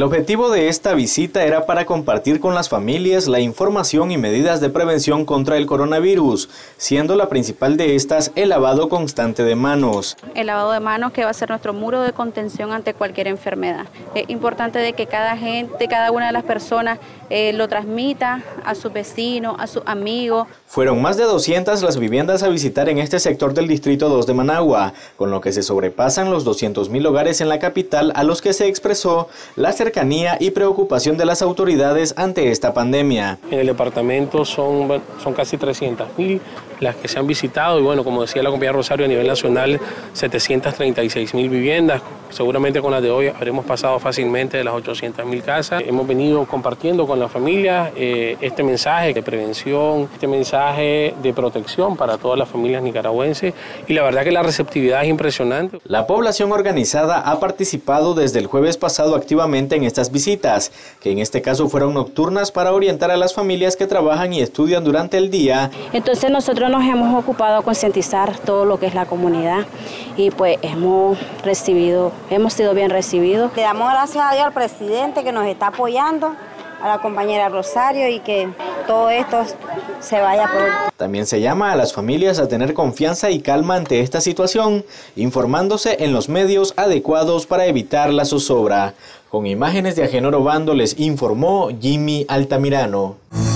El objetivo de esta visita era para compartir con las familias la información y medidas de prevención contra el coronavirus, siendo la principal de estas el lavado constante de manos. El lavado de manos, que va a ser nuestro muro de contención ante cualquier enfermedad. Es importante de que cada una de las personas lo transmita a sus vecinos, a sus amigos. Fueron más de 200 las viviendas a visitar en este sector del Distrito 2 de Managua, con lo que se sobrepasan los 200.000 hogares en la capital, a los que se expresó la cercanía y preocupación de las autoridades ante esta pandemia. En el departamento son casi 300.000 las que se han visitado y bueno, como decía la compañera Rosario, a nivel nacional 736.000 viviendas. Seguramente con las de hoy habremos pasado fácilmente de las 800.000 casas. Hemos venido compartiendo con la familia este mensaje de prevención, este mensaje de protección para todas las familias nicaragüenses, y la verdad que la receptividad es impresionante. La población organizada ha participado desde el jueves pasado activamente en estas visitas, que en este caso fueron nocturnas, para orientar a las familias que trabajan y estudian durante el día. Entonces nosotros nos hemos ocupado a concientizar todo lo que es la comunidad y pues hemos sido bien recibidos. Le damos gracias a Dios al presidente que nos está apoyando, a la compañera Rosario, y que todo esto se vaya por... También se llama a las familias a tener confianza y calma ante esta situación, informándose en los medios adecuados para evitar la zozobra. Con imágenes de Agenor Obando les informó Jimmy Altamirano.